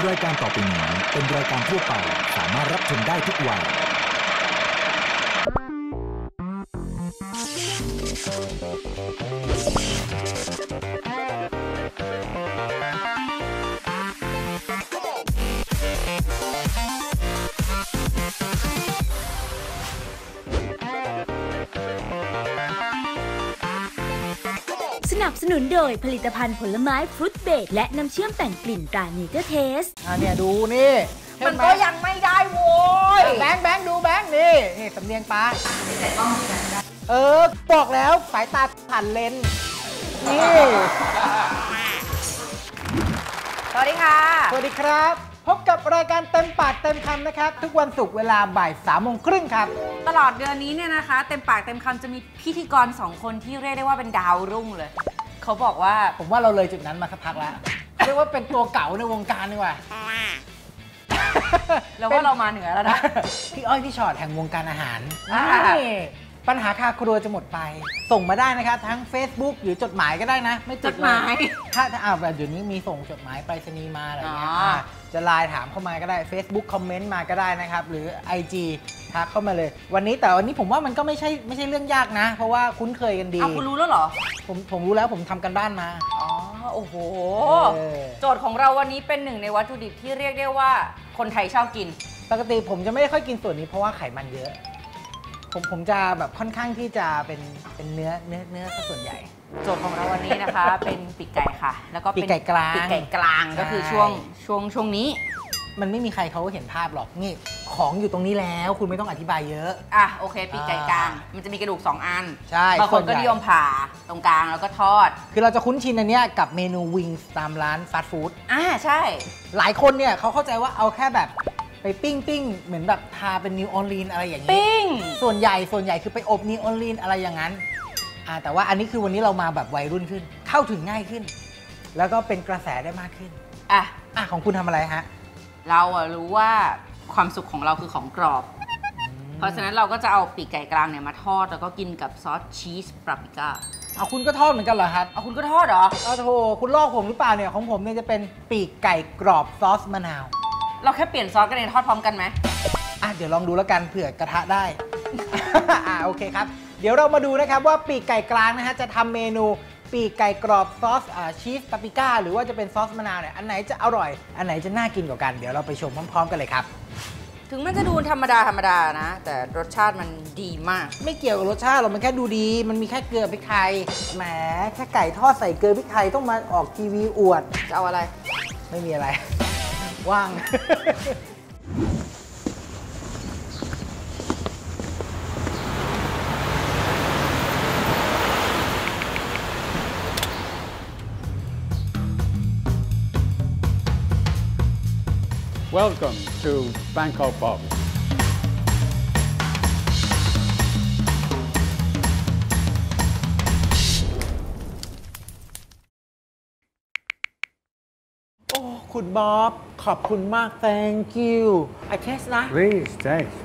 รายการต่อไปนี้เป็นรายการทั่วไปสามารถรับชมได้ทุกวัยสนับสนุนโดยผลิตภัณฑ์ผลไม้ฟรุตเบรดและน้ำเชื่อมแต่งกลิ่นตราเนเจอร์เทสเนี่ยดูนี่มันก็ยังไม่ได้โว้ยแบงค์ดูแบงค์นี่สำเนียงป้าบอกแล้วสายตาผ่านเลนนี่สวัสดีค่ะสวัสดีครับพบกับรายการเต็มปากเต็มคำนะครับทุกวันศุกร์เวลาบ่าย 3:30 ครับตลอดเดือนนี้เนี่ยนะคะเต็มปากเต็มคำจะมีพิธีกร2 คนที่เรียกได้ว่าเป็นดาวรุ่งเลยเขาบอกว่าผมว่าเราเลยจุดนั้นมาสักพักแล้วเรียกว่าเป็นตัวเก่าในวงการดีกว่าแล้วว่าเรามาเหนือแล้วนะพี่อ้อยพี่ชอตแห่งวงการอาหารปัญหาคาครัวจะหมดไปส่งมาได้นะครับทั้ง Facebook หรือจดหมายก็ได้นะไม่ติดเลยถ้าแบบเดี๋ยวนี้มีส่งจดหมายไปรษณีย์มาอะไรเงี้ยจะไลน์ถามเข้ามาก็ได้ Facebook คอมเมนต์มาก็ได้นะครับหรือ IG ทักเข้ามาเลยวันนี้ผมว่ามันก็ไม่ใช่เรื่องยากนะเพราะว่าคุ้นเคยกันดีคุณรู้แล้วเหรอผมรู้แล้วผมทำกันบ้านมาโอ้โหโจทย์ของเราวันนี้เป็นหนึ่งในวัตถุดิบที่เรียกได้ว่าคนไทยชอบกินปกติผมจะไม่ได้ค่อยกินส่วนนี้เพราะว่าไขมันเยอะผมจะแบบค่อนข้างที่จะเป็นเนื้อซะส่วนใหญ่โจทย์ของเราวันนี้นะคะ เป็นปีกไก่ค่ะแล้วก็ปีกไก่กลางก็คือช่วงนี้มันไม่มีใครเขาเห็นภาพหรอกนี่ของอยู่ตรงนี้แล้วคุณไม่ต้องอธิบายเยอะโอเคปีกไก่กลางมันจะมีกระดูก2 อันใช่บางคนก็นิยมผ่าตรงกลางแล้วก็ทอดคือเราจะคุ้นชินอันเนี้ยกับเมนูวิงส์ตามร้านฟาสต์ฟู้ดใช่หลายคนเนี่ยเขาเข้าใจว่าเอาแค่แบบไปปิ้งเหมือนแบบทาเป็นนิวออร์ลีนอะไรอย่างนี้ปิ้งส่วนใหญ่คือไปอบนิวออร์ลีนอะไรอย่างนั้นแต่ว่าอันนี้คือวันนี้เรามาแบบวัยรุ่นขึ้นเข้าถึงง่ายขึ้นแล้วก็เป็นกระแสได้มากขึ้นของคุณทำอะไรฮะเรารู้ว่าความสุขของเราคือของกรอบเพราะฉะนั้นเราก็จะเอาปีกไก่กลางเนี่ยมาทอดแล้วก็กินกับซอสชีสปาปริก้าคุณก็ทอดเหมือนกันเหรอครับคุณก็ทอดเหรอโธ่คุณลอกผมหรือเปล่าเนี่ยของผมเนี่ยจะเป็นปีกไก่กรอบซอสมะนาวเราแค่เปลี่ยนซอสกันเองทอดพร้อมกันไหมเดี๋ยวลองดูแล้วกันเผื่อกระทะได้โอเคครับเดี๋ยวเรามาดูนะครับว่าปีกไก่กลางนะฮะจะทำเมนูปีกไก่กรอบซอสชีสปาปริก้าหรือว่าจะเป็นซอสมะนาวเนี่ยอันไหนจะอร่อยอันไหนจะน่ากินกว่ากันเดี๋ยวเราไปชมพร้อมๆกันเลยครับถึงมันจะดูธรรมดานะแต่รสชาติมันดีมากไม่เกี่ยวกับรสชาติหรอกมันแค่ดูดีมันมีแค่เกลือพริกไทยแหมแค่ไก่ทอดใส่เกลือพริกไทยต้องมาออกทีวีอวดจะเอาอะไรไม่มีอะไรว่าง Welcome to Bangkok Pub. Oh, คุณบ๊อบขอบคุณมาก Thank you. I taste นะ Please taste.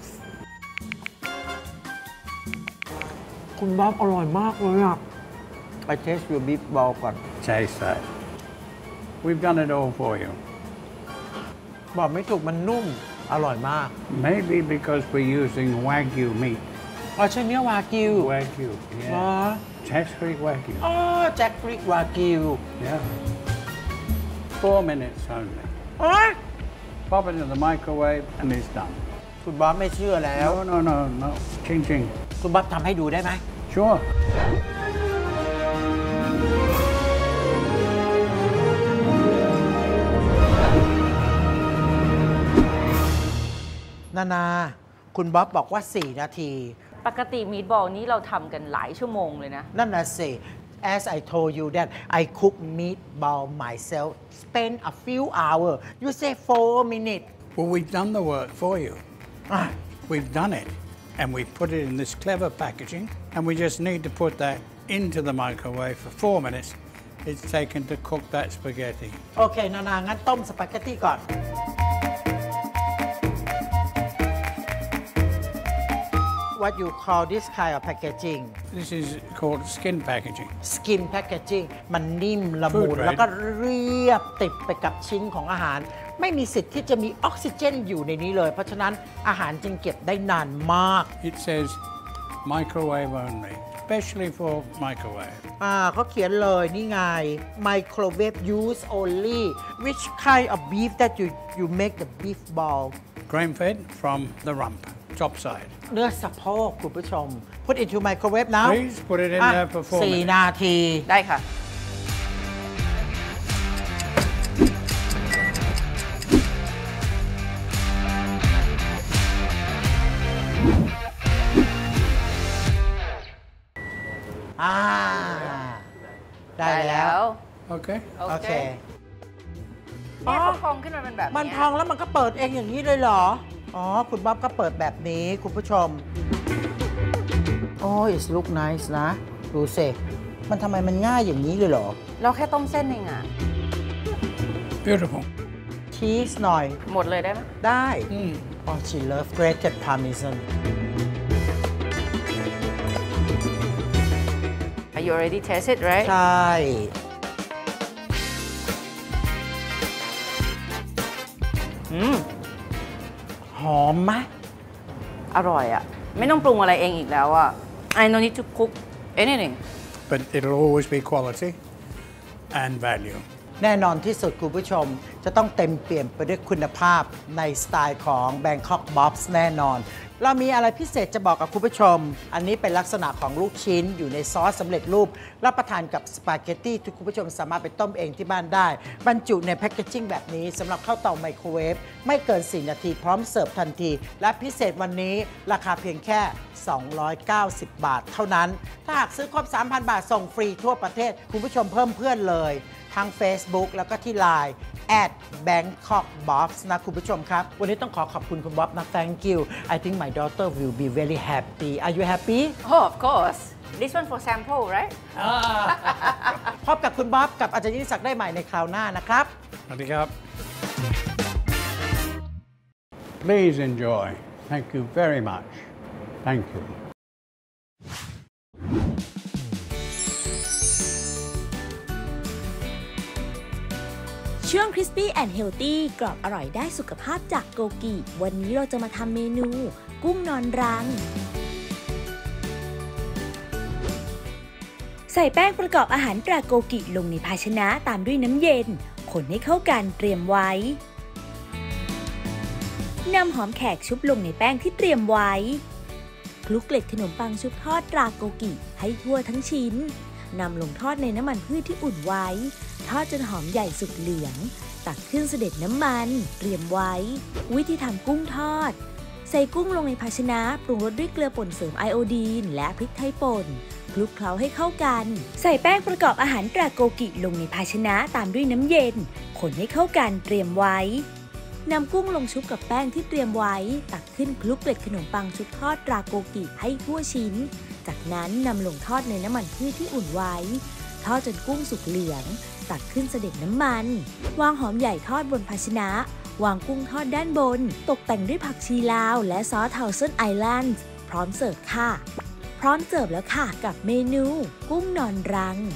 คุณบ๊อบอร่อยมากเลยอ่ะ I taste your beef ball ก่อน Taste that. We've done it all for you. บอกไม่ถูกมันนุ่มอร่อยมาก Maybe because we're using Wagyu meat ใช่เนื้อวากิว Wagyu yeah Jack Creek Wagyu Jack Creek Wagyu yeah 4 minutes only Pop it in the microwave and it's done คุณบ๊อบไม่เชื่อแล้ว No Ching คุณบ๊อบทำให้ดูได้ไหม Sure นาคุณบ๊อบบอกว่า4 นาทีปกติมีทบอลนี้เราทำกันหลายชั่วโมงเลยนะนั่นน่ะสิ As I told you that I cook meatball myself spend a few hours you say 4 minutes Well we've done the work for you We've done it and we put it in this clever packaging and we just need to put that into the microwave for 4 minutes It's taken to cook that spaghetti โอเคนางั้นต้มสปาเกตตี้ก่อน what you call this kind of packaging This is called skin packaging. skin packaging มันนิ่มละมุน Food grade แล้วก็เรียบติดไปกับชิ้นของอาหาร ไม่มีสิทธิ์ที่จะมีออกซิเจนอยู่ในนี้เลย เพราะฉะนั้นอาหารจึงเก็บได้นานมาก It says microwave only, especially for microwave. เขาเขียนเลยนี่ไง microwave use only which kind of beef that you make the beef ball Grain fed from the rump, top side. เนื้อสะโพกคุณผู้ชม put into microwave now Please put it in there for 4 4 minutes. นาทีได้ค่ะได้แล้ว Okay. โอเคเนี่ยเขาพองขึ้นมาเป็นแบบนี้มันพองแล้วมันก็เปิดเองอย่างนี้เลยเหรอ อ๋อ คุณบ๊อบก็เปิดแบบนี้คุณผู้ชม โอ้ย it's look nice นะ ดูสิ มันทำไมมันง่ายอย่างนี้เลยเหรอเราแค่ต้มเส้นเองอ่ะ Beautiful. ชีสหน่อยหมดเลยได้ไหมได้ Oh she love grated parmesan You already tasted right ใช่ หอมไหมอร่อยอ่ะ ไม่ต้องปรุงอะไรเองอีกแล้วอ่ะ I don't need to cook anything But it'll always be quality and value. แน่นอนที่สุดคุณผู้ชมจะต้องเต็มเปี่ยมไปด้วยคุณภาพในสไตล์ของ Bangkok Bobs แน่นอน เรามีอะไรพิเศษจะบอกกับคุณผู้ชม อันนี้เป็นลักษณะของลูกชิ้นอยู่ในซอสสำเร็จรูปรับประทานกับสปาเกตตี้ที่คุณผู้ชมสามารถไปต้มเองที่บ้านได้ บรรจุในแพคเกจจิ้งแบบนี้สำหรับเข้าเตาไมโครเวฟไม่เกิน 4 นาทีพร้อมเสิร์ฟทันที และพิเศษวันนี้ราคาเพียงแค่ 290 บาทเท่านั้น ถ้าหากซื้อครบ 3,000 บาทส่งฟรีทั่วประเทศคุณผู้ชมเพิ่มเพื่อนเลยทาง Facebook แล้วก็ที่ Line @BangkokBobs นะคุณผู้ชมครับ วันนี้ต้องขอบคุณคุณบ๊อบนะ Thank you I think my daughter will be very happy Are you happy Oh of course This one for sample right พบกับคุณบ๊อบกับอาจารย์ยิ่งศักดิ์ได้ใหม่ในคราวหน้านะครับ Please enjoy. Thank you very much. Thank you. ช่วง Crispy and Healthy กรอบอร่อยได้สุขภาพจากโกกิ วันนี้เราจะมาทำเมนู กุ้งนอนรัง ใส่แป้งประกอบอาหารตราโกกิลงในภาชนะตามด้วยน้ำเย็น คนให้เข้ากันเตรียมไว้นำหอมแขกชุบลงในแป้งที่เตรียมไว้คลุกเกล็ดขนมปังชุบทอดตราโกกิให้ทั่วทั้งชิ้นนำลงทอดในน้ำมันพืชที่อุ่นไว้ทอดจนหอมใหญ่สุกเหลืองตักขึ้นเสด็จน้ำมันเตรียมไว้วิธีทำกุ้งทอดใส่กุ้งลงในภาชนะปรุงรสด้วยเกลือป่นเสริมไอโอดีนและพริกไทยป่นคลุกเคล้าให้เข้ากันใส่แป้งประกอบอาหารตราโกกิลงในภาชนะตามด้วยน้ำเย็นคนให้เข้ากันเตรียมไว้นำกุ้งลงชุบกับแป้งที่เตรียมไว้ตักขึ้นคลุกเกล็ดขนมปังชุบทอดตราโกกิให้ทั่วชิ้นจากนั้นนำลงทอดในน้ำมันพืชที่อุ่นไว้ทอดจนกุ้งสุกเหลืองตักขึ้นเสด็จน้ำมันวางหอมใหญ่ทอดบนภาชนะวางกุ้งทอดด้านบนตกแต่งด้วยผักชีลาวและซอสเทาเซินไอแลนด์พร้อมเสิร์ฟค่ะพร้อมเสิร์ฟแล้วค่ะกับเมนูกุ้งนอนรัง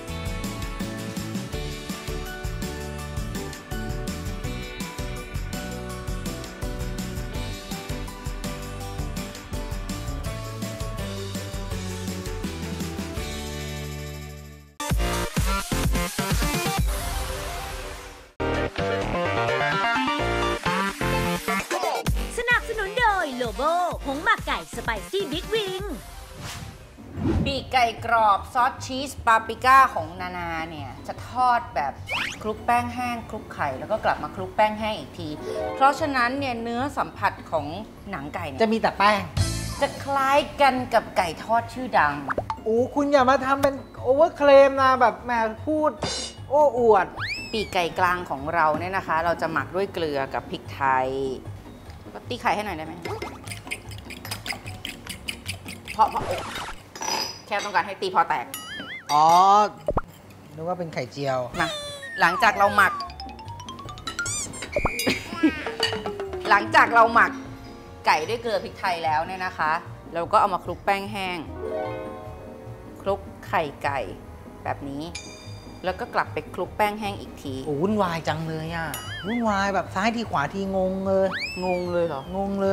โลโบผงหมักไก่สไปซี่บิ๊กวิงปีกไก่กรอบซอสชีสปาปริก้าของนานาเนี่ยจะทอดแบบคลุกแป้งแห้งคลุกไข่แล้วก็กลับมาคลุกแป้งแห้งอีกทีเพราะฉะนั้นเนี่ยเนื้อสัมผัสของหนังไก่เนี่ยจะมีแต่แป้งจะคล้ายกันกับไก่ทอดชื่อดังโอ้คุณอย่ามาทำเป็นโอเวอร์เคลมนะแบบแหมพูดโอ้อวดปีกไก่กลางของเราเนี่ยนะคะ เราจะหมักด้วยเกลือกับพริกไทยก็ตีไข่ให้หน่อยได้ไหมเพราะแค่ต้องการให้ตีพอแตกอ๋อนึกว่าเป็นไข่เจียวมาหลังจากเราหมัก หลังจากเราหมักไก่ด้วยเกลือพริกไทยแล้วเนี่ยนะคะแล้วก็เอามาคลุกแป้งแห้งคลุกไข่ไก่แบบนี้แล้วก็กลับไปคลุกแป้งแห้งอีกทีโอ้วุ่นวายจังเลยอ่ะวุ่นวายแบบซ้ายทีขวาทีงงเลยงงเลยเหรองงเลย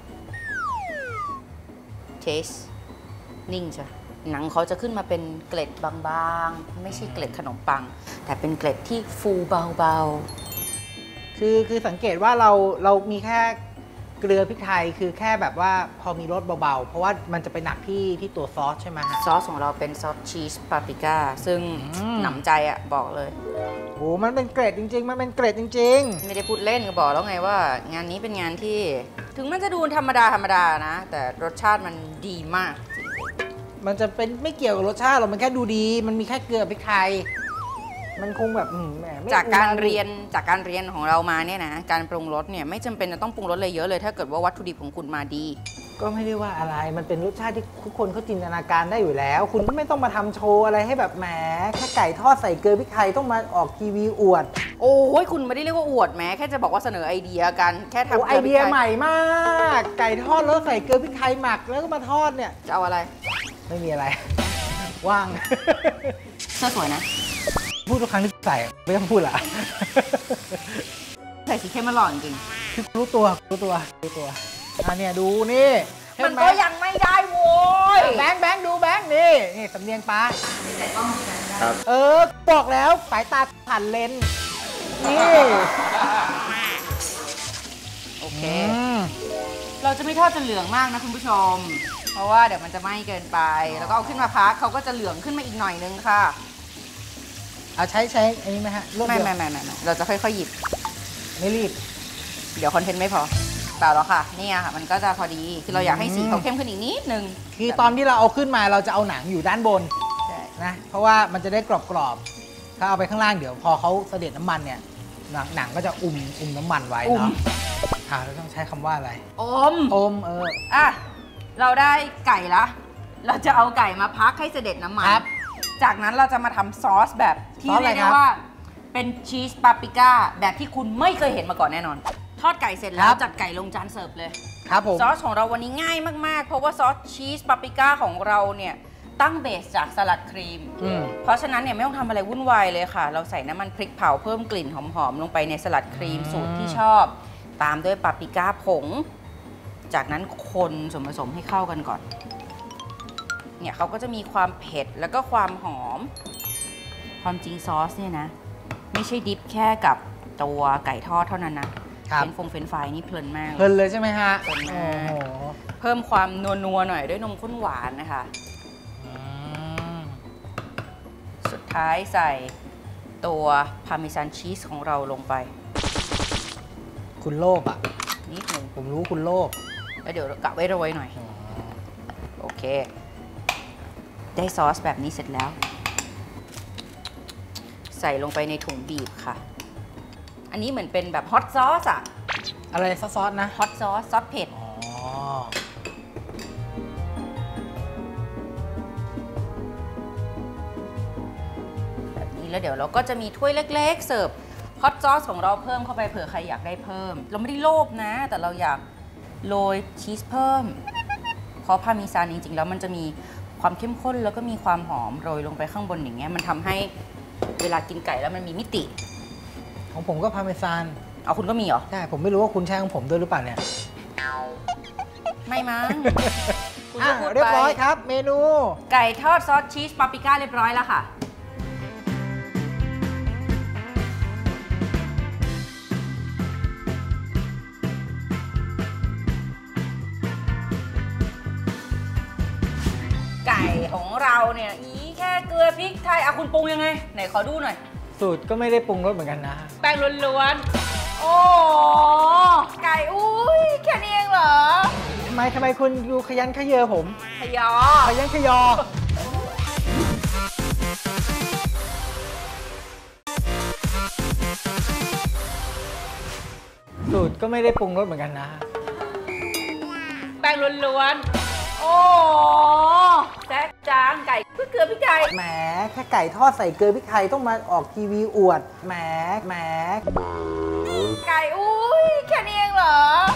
เทสนิ่งใช่หนังเขาจะขึ้นมาเป็นเกล็ดบางๆไม่ใช่เกล็ดขนมปังแต่เป็นเกล็ดที่ฟูเบาคือสังเกตว่าเรามีแค่เกลือพริกไทยคือแค่แบบว่าพอมีรสเบาๆเพราะว่ามันจะไปหนักที่ตัวซอสใช่ไหมฮะซอสของเราเป็นซอสชีสปาปริก้าซึ่งหนำใจอ่ะบอกเลยโอ้มันเป็นเกรดจริงๆมันเป็นเกรดจริงไม่ได้พูดเล่นก็บอกแล้วไงว่างานนี้เป็นงานที่ถึงมันจะดูธรรมดานะแต่รสชาติมันดีมากๆมันจะเป็นไม่เกี่ยวกับรสชาติหรอกมันแค่ดูดีมันมีแค่เกลือพริกไทยมันคงแบบแหมจากการเรียนของเรามาเนี่ยนะการปรุงรสเนี่ยไม่จำเป็นจะต้องปรุงรสเลยเยอะเลยถ้าเกิดว่าวัตถุดิบของคุณมาดีก็ไม่ได้ว่าอะไรมันเป็นรสชาติที่ทุกคนเขาจินตนาการได้อยู่แล้วคุณก็ไม่ต้องมาทำโชว์อะไรให้แบบแหมแค่ไก่ทอดใส่เกลือพริกไทยต้องมาออกทีวีอวดโอ้ยคุณไม่ได้เรียกว่าอวดแม้แค่จะบอกว่าเสนอไอเดียกันแค่ทำไอเดียใหม่มากไก่ทอดแล้วใส่เกลือพริกไทยหมักแล้วก็มาทอดเนี่ยจะเอาอะไรไม่มีอะไรว่างเสื้อสวยนะพูดทุกครั้งที่ใส่ไม่ต้องพูดละใส่สีเข้มมาหล่อจริงคือรู้ตัวเนี่ยดูนี่มันก็ยังไม่ได้โว้ยแบงค์ดูแบงค์นี่สำเนียงป้าครับบอกแล้วสายตาผ่านเลนนี่โอเคเราจะไม่ทอดจนเหลืองมากนะคุณผู้ชมเพราะว่าเดี๋ยวมันจะไหม้เกินไปแล้วก็เอาขึ้นมาพักเขาก็จะเหลืองขึ้นมาอีกหน่อยนึงค่ะเอาใช้อันนี้ไหมฮะไม่เราจะค่อยๆหยิบไม่รีบเดี๋ยวคอนเทนต์ไม่พอเปล่าหรอกค่ะนี่ค่ะมันก็จะพอดีคือเราอยากให้สีเขาเข้มขึ้นอีกนิดนึงคือตอนที่เราเอาขึ้นมาเราจะเอาหนังอยู่ด้านบนนะเพราะว่ามันจะได้กรอบๆถ้าเอาไปข้างล่างเดี๋ยวพอเขาเสด็จน้ำมันเนี่ยหนังก็จะอุ่มน้ำมันไว้เนาะเราต้องใช้คำว่าอะไรอมอ่ะเราได้ไก่ละเราจะเอาไก่มาพักให้เสด็จน้ำมันจากนั้นเราจะมาทำซอสแบบที่เรียกได้ว่าเป็นชีสปาปริก้าแบบที่คุณไม่เคยเห็นมาก่อนแน่นอนทอดไก่เสร็จแล้วจัดไก่ลงจานเสิร์ฟเลยครับผมซอสของเราวันนี้ง่ายมากๆเพราะว่าซอสชีสปาปริก้าของเราเนี่ยตั้งเบสจากสลัดครีมเพราะฉะนั้นเนี่ยไม่ต้องทำอะไรวุ่นวายเลยค่ะเราใส่น้ำมันพริกเผาเพิ่มกลิ่นหอมๆลงไปในสลัดครีมสูตรที่ชอบตามด้วยปาปริก้าผงจากนั้นคนส่วนผสมให้เข้ากันก่อนเนี่ยเขาก็จะมีความเผ็ดแล้วก็ความหอมความจริงซอสเนี่ยนะไม่ใช่ดิปแค่กับตัวไก่ทอดเท่านั้นนะเป็นเฟรนช์ฟรายนี่เพลินมากเพลินเลยใช่ไหมฮะเพลินมากเพิ่มความนัวๆหน่อยด้วยนมข้นหวานนะคะสุดท้ายใส่ตัวพาร์เมซานชีสของเราลงไปคุณโลภอ่ะนิดหนึ่งผมรู้คุณโลภแล้วเดี๋ยวกะไว้โรยหน่อยโอเคได้ซอสแบบนี้เสร็จแล้วใส่ลงไปในถุงบีบค่ะอันนี้เหมือนเป็นแบบฮอตซอสอะอะไรซอสนะฮอตซอสเผ็ดแบบนี้แล้วเดี๋ยวเราก็จะมีถ้วยเล็กๆเสิร์ฟฮอตซอสของเราเพิ่มเข้าไปเผื่อใครอยากได้เพิ่มเราไม่ได้โลภนะแต่เราอยากโรยชีสเพิ่มเพราะพาร์เมซานจริงๆแล้วมันจะมีความเข้มข้นแล้วก็มีความหอมโรยลงไปข้างบนอย่างเงี้ยมันทำให้เวลากินไก่แล้วมันมีมิติของผมก็พาร์เมซานเอาคุณก็มีเหรอใช่ผมไม่รู้ว่าคุณใช้ของผมด้วยหรือเปล่าเนี่ยไม่มั้งคุณก็พูดไปเรียบร้อยครับเมนูไก่ทอดซอสชีสปาปริก้าเรียบร้อยแล้วค่ะไก่ของเราเนี่ยแค่เกลือพริกไทยคุณปรุงยังไงไหนขอดูหน่อยสูตรก็ไม่ได้ปรุงรสเหมือนกันนะแป้งล้วนๆโอ้ไก่อุ้ยแค่นี้เองเหรอทำไมคุณดูขยันขยอผมขยันขยอสูตรก็ไม่ได้ปรุงรสเหมือนกันนะแป้งล้วนๆโอ้แซ่บจางไก่เกลือพริกไทยแหมแค่ไก่ทอดใส่เกลือพริกไทยต้องมาออกทีวีอวดแหมไก่อุ้ยแค่นี้เองเหรอ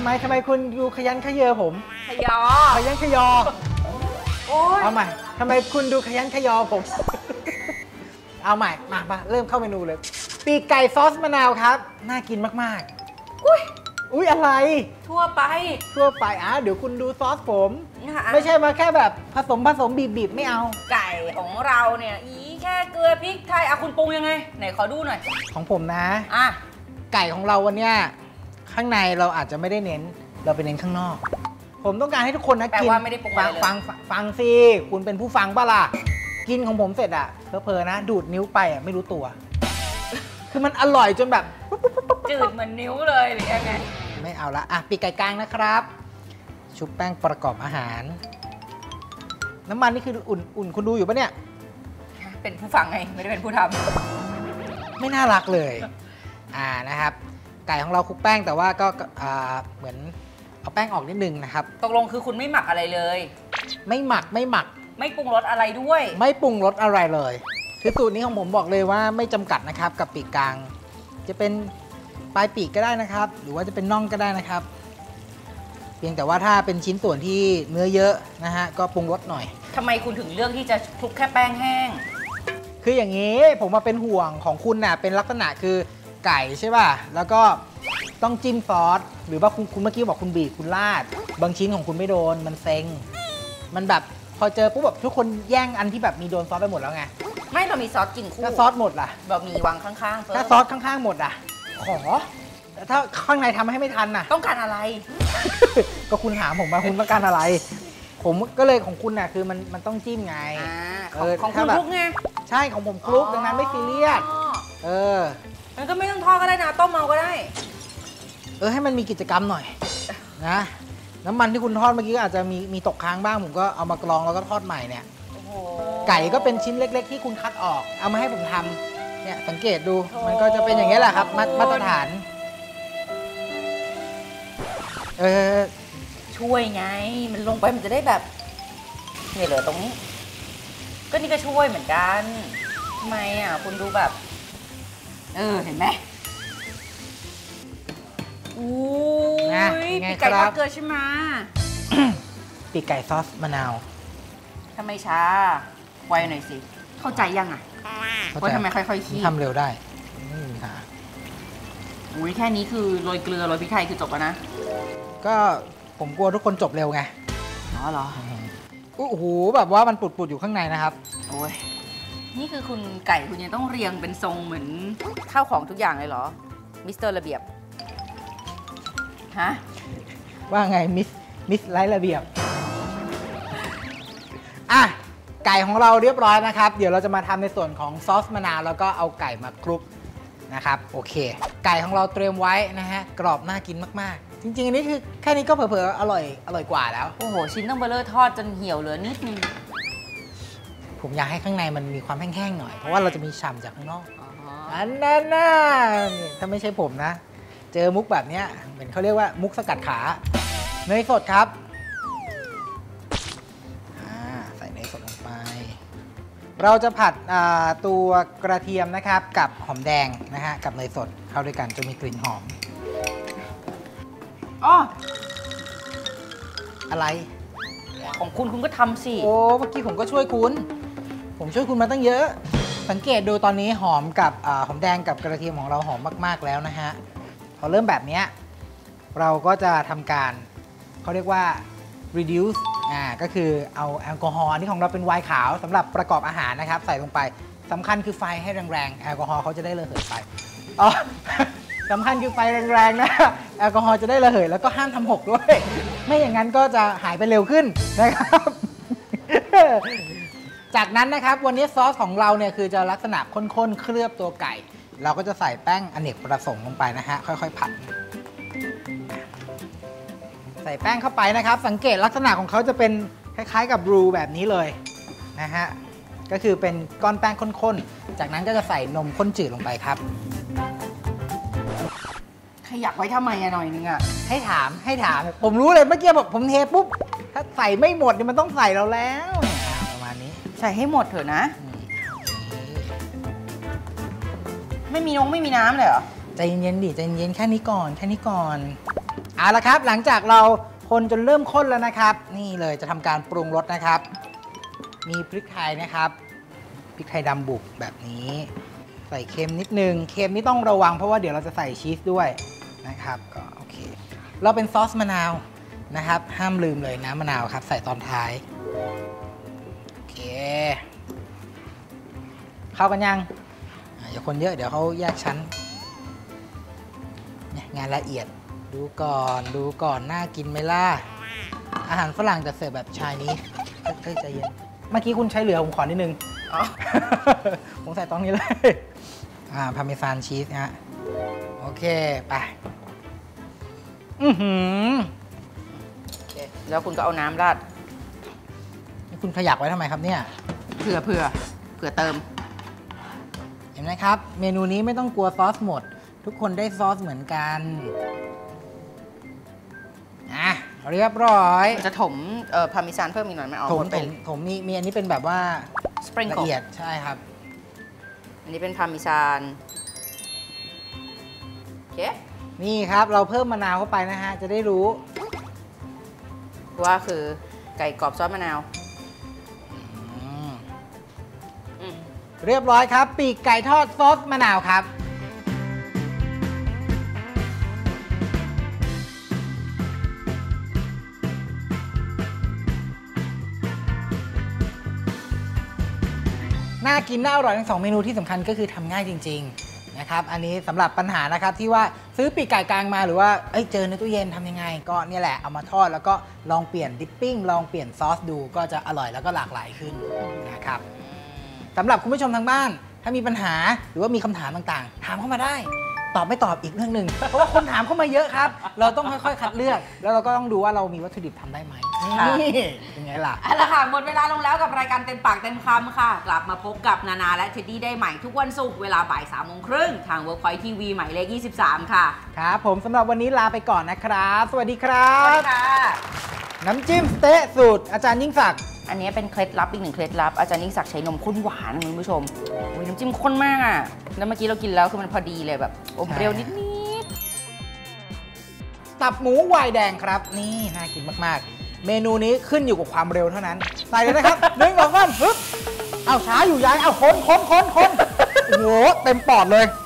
ทำไมคุณดูขยันขยเยอผมขยอขยันขยอโอ้ยเอาใหม่ทำไมคุณดูขยันขยอผม เอาใหม่มาเริ่มเข้าเมนูเลย ปีกไก่ซอสมะนาวครับน่ากินมากๆอุ้ยอะไรทั่วไปทั่วไปเดี๋ยวคุณดูซอสผมนะคะไม่ใช่มาแค่แบบผสมบีบไม่เอาไก่ของเราเนี่ยแค่เกลือพริกไทยคุณปรุงยังไงไหนขอดูหน่อยของผมนะอ่ะไก่ของเราวันเนี้ยข้างในเราอาจจะไม่ได้เน้นเราไปเน้นข้างนอก ผมต้องการให้ทุกคนนะแปลกินว่าไม่ได้ปรุงอะไรเลยฟังสิคุณเป็นผู้ฟังป่ะล่ะกินของผมเสร็จเพอๆนะ ดูดนิ้วไปไม่รู้ตัว คือมันอร่อยจนแบบจืดเหมือนนิ้วเลยหรือยังไงไม่เอาละปีกไก่กลางนะครับ ชุบแป้งประกอบอาหาร น้ำมันนี่คืออุ่นคุณดูอยู่ปะเนี่ยเป็นผู้ฟังไงไม่ได้เป็นผู้ทไม่น่ารักเลยนะครับ ไก่ของเราคลุกแป้งแต่ว่าก็เหมือนเอาแป้งออกนิดนึงนะครับำตกลงคือคุณไม่หมักอะไรเลยไม่หมักไม่ปรุงรสอะไรด้วยไม่ปรุงรสอะไรเลยคือสูตรนี้ของผมบอกเลยว่าไม่จำกัดนะครับกับปีกกลาง จะเป็นปลายปีกก็ได้นะครับ หรือว่าจะเป็นน่องก็ได้นะครับ เพียงแต่ว่าถ้าเป็นชิ้นส่วนที่เนื้อเยอะนะฮะก็ปรุงรสหน่อยทำไมคุณถึงเลือกที่จะคลุกแค่แป้งแห้งคืออย่างนี้ผมมาเป็นห่วงของคุณน่ะเป็นลักษณะคือไก่ใช่ป่ะแล้วก็ต้องจิ้มซอสหรือว่าคุณเมื่อกี้บอกคุณบีบคุณราดบางชิ้นของคุณไม่โดนมันเซ็งมันแบบพอเจอปุ๊บแบบทุกคนแย่งอันที่แบบมีโดนซอสไปหมดแล้วไงไม่เรามีซอสกินคู่ถ้าซอสหมดล่ะแบบมีวางข้างๆเฟิร์ถ้าซอสข้างๆหมดขอแต่ถ้าข้างในทำให้ไม่ทันน่ะต้องการอะไรก็คุณถามผมมาคุณต้องการอะไร ผมก็เลยของคุณน่ะคือมันต้องจิ้มไงของคุณถ้าแบบคลุกไงใช่ของผมคลุกดังนั้นไม่ซีเรียสมันก็ไม่ต้องทอดก็ได้นะต้มเอาก็ได้ให้มันมีกิจกรรมหน่อยนะน้ำมันที่คุณทอดเมื่อกี้อาจจะมีตกค้างบ้างผมก็เอามากรองแล้วก็ทอดใหม่เนี่ยไก่ก็เป็นชิ้นเล็กๆที่คุณคัดออกเอามาให้ผมทำเนี่ยสังเกตดูมันก็จะเป็นอย่างนี้แหละครับมาตรฐานช่วยไงมันลงไปมันจะได้แบบเนี่ยเหลือตรงนี้ก็นี่ก็ช่วยเหมือนกันทำไมคุณดูแบบเห็นไหมปีกไก่ทอดเกลือใช่ไหมปีกไก่ซอสมะนาวทำไมช้าไวหน่อยสิเข้าใจยังว่าทำไมค่อยๆขี้ทำเร็วได้ไม่มีปัญหาแค่นี้คือโรยเกลือโรยพริกไทยคือจบแล้วนะก็ผมกลัวทุกคนจบเร็วไงเหรอโอ้โหแบบว่ามันปุดๆอยู่ข้างในนะครับโอ้ยนี่คือคุณไก่คุณยังต้องเรียงเป็นทรงเหมือนข้าวของทุกอย่างเลยเหรอมิสเตอร์ระเบียบฮะว่าไงมิสไร้ระเบียบไก่ของเราเรียบร้อยนะครับเดี๋ยวเราจะมาทำในส่วนของซอสมะนาวแล้วก็เอาไก่มาคลุกนะครับโอเคไก่ของเราเตรียมไว้นะฮะกรอบน่ากินมากๆจริงๆอันนี้คือแค่นี้ก็เผลอๆอร่อยกว่าแล้วโอ้โหชิ้นต้องเบลเลอร์ทอดจนเหี่ยวเหลือนิดนึงผมอยากให้ข้างในมันมีความแห้งๆหน่อยเพราะว่าเราจะมีฉ่ำจากข้างนอกอันนั้นน่ะถ้าไม่ใช่ผมนะเจอมุกแบบนี้เหมือนเขาเรียกว่ามุกสกัดขาเนยสดครับใส่เนยสดลงไปเราจะผัดตัวกระเทียมนะครับกับหอมแดงนะฮะกับเนยสดเข้าด้วยกันจะมีกลิ่นหอมอะไรของคุณก็ทำสิโอ้เมื่อกี้ผมก็ช่วยผมช่วยคุณมาตั้งเยอะสังเกตดูตอนนี้หอมกับหอมแดงกับกระเทียมของเราหอมมากๆแล้วนะฮะพอเริ่มแบบนี้เราก็จะทำการเขาเรียกว่า reduce ก็คือเอาแอลกอฮอล์นี่ของเราเป็นไวน์ขาวสำหรับประกอบอาหารนะครับใส่ลงไปสำคัญคือไฟให้แรงๆแอลกอฮอล์เขาจะได้ระเหยไปสำคัญคือไฟแรงๆนะแอลกอฮอล์จะได้ระเหยแล้วก็ห้ามทำหกด้วยไม่อย่างนั้นก็จะหายไปเร็วขึ้นนะครับ จากนั้นนะครับวันนี้ซอสของเราเนี่ยคือจะลักษณะข้นๆเคลือบตัวไก่เราก็จะใส่แป้งอเนกประสงค์ลงไปนะฮะค่อยๆผัดใส่แป้งเข้าไปนะครับสังเกตลักษณะของเขาจะเป็นคล้ายๆกับรูแบบนี้เลยนะฮะก็คือเป็นก้อนแป้งข้นๆจากนั้นก็จะใส่นมข้นจืดลงไปครับขยักไว้ทำไมหน่อยนึงให้ถามผมรู้เลยเมื่อกี้บอกผมเทปุ๊บถ้าใส่ไม่หมดเนี่ยมันต้องใส่เราแล้วเนี่ยประมาณนี้ใส่ให้หมดเถอะนะไม่มีน้ำเลยเหรอใจเย็นๆดิใจเย็นแค่นี้ก่อนเอาละครับหลังจากเราคนจนเริ่มข้นแล้วนะครับ นี่เลยจะทำการปรุงรสนะครับ มีพริกไทยนะครับพริกไทยดำบุกแบบนี้ใส่เค็มนิดนึงเค็มนี่ต้องระวังเพราะว่าเดี๋ยวเราจะใส่ชีสด้วยนะครับก็โอเคเราเป็นซอสมะนาวนะครับห้ามลืมเลยน้ำมะนาวครับใส่ตอนท้ายโอเคเข้ากันยังอย่าคนเยอะเดี๋ยวเขาแยกชั้นเนี่ยงานละเอียดดูก่อนน่ากินไหมล่ะอาหารฝรั่งจะเสิร์ฟแบบชายนี้ใจเย็นเมื่อกี้คุณใช้เหลือผมขอนิดนึง ผมใส่ตรงนี้เลยพาเมซานชีสนะฮะโอเคไปแล้วคุณก็เอาน้ำราดนี่คุณขยักไว้ทำไมครับเนี่ยเผื่อเติมเห็นไหมครับเมนูนี้ไม่ต้องกลัวซอสหมดทุกคนได้ซอสเหมือนกันเรียบร้อยจะถมพาร์เมซานเพิ่มอีกหน่อยไหมเอาถมมีอันนี้เป็นแบบว่าละเอียดใช่ครับอันนี้เป็นพาร์เมซานโอเคนี่ครับเราเพิ่มมะนาวเข้าไปนะฮะจะได้รู้ว่าคือไก่กรอบซอสมะนาวเรียบร้อยครับปีกไก่ทอดซอสมะนาวครับน่ากินน่าอร่อยทั้ง2เมนูที่สำคัญก็คือทำง่ายจริงๆนะครับอันนี้สำหรับปัญหานะครับที่ว่าซื้อปีกไก่กลางมาหรือว่าเจอในตู้เย็นทำยังไงก็เนี่ยแหละเอามาทอดแล้วก็ลองเปลี่ยนดิปปิ้งลองเปลี่ยนซอสดูก็จะอร่อยแล้วก็หลากหลายขึ้นนะครับสำหรับคุณผู้ชมทางบ้านถ้ามีปัญหาหรือว่ามีคำถามต่างๆถามเข้ามาได้ตอบไม่ตอบอีกเรื่องหนึ่งเพราะว่าคนถามเข้ามาเยอะครับเราต้องค่อยๆคัดเลือกแล้วเราก็ต้องดูว่าเรามีวัตถุดิบทำได้ไหมนี่เป็นไงล่ะเอาละค่ะหมดเวลาลงแล้วกับรายการเต็มปากเต็มคำค่ะกลับมาพบกับนานาและเท็ดดี้ได้ใหม่ทุกวันศุกร์เวลาบ่าย 3:30 ทาง Workpoint TV หมายเลข 23 ค่ะครับผมสำหรับวันนี้ลาไปก่อนนะครับสวัสดีครับสวัสดีค่ะน้ำจิ้มสเต๊ะสูตรอาจารย์ยิ่งศักดิ์อันนี้เป็นเคล็ดลับอีกหนึ่งเคล็ดลับอาจารย์ยิ่งศักดิ์ใช้นมข้นหวานคุณผู้ชมน้ำจิ้มข้นมากอ่ะแล้วเมื่อกี้เรากินแล้วคือมันพอดีเลยแบบอมเปรี้ยวนิดตับหมูวายแดงครับนี่น่ากินมากๆเมนูนี้ขึ้นอยู่กับความเร็วเท่านั้นใส่เลยนะครับ1 2 3ปึ๊บเอาช้าอยู่ยังเอาคนโอ้โหเต็มปอดเลย